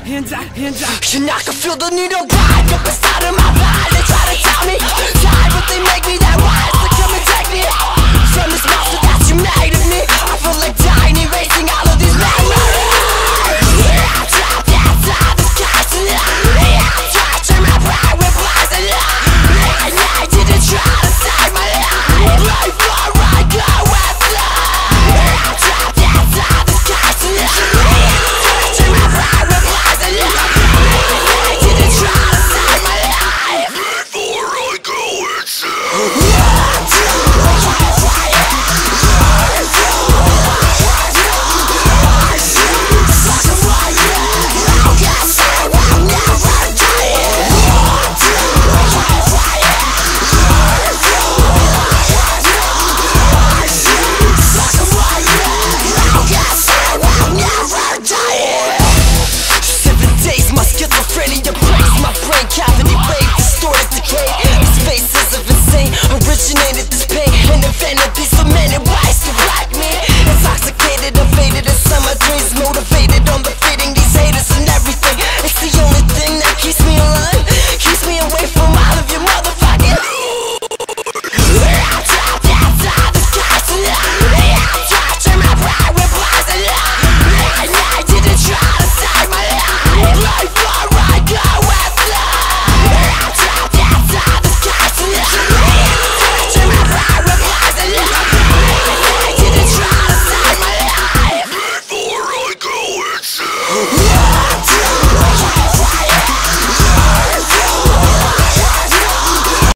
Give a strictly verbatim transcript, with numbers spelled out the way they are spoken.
hands up, hands up. And I can feel the needle ride up inside of my mind. They try to tell me, die, but they make me that wise.